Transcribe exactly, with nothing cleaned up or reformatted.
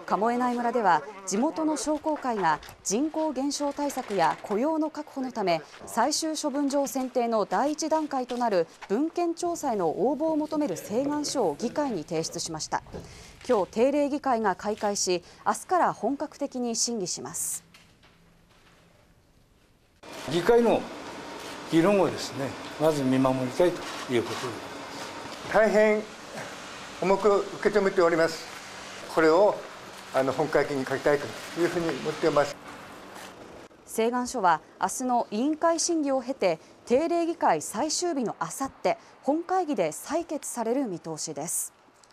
神恵内村では地元の商工会が人口減少対策や雇用の確保のため最終処分場選定の第一段階となる文献調査への応募を求める請願書を議会に提出しました。今日定例議会が開会し、明日から本格的に審議します。 議会の議論をですね、まず見守りたいということで大変重く受け止めております。これをあの本会議に書きたいというふうに思っています。 請願書は明日の委員会審議を経て定例議会最終日のあさって本会議で採決される見通しです。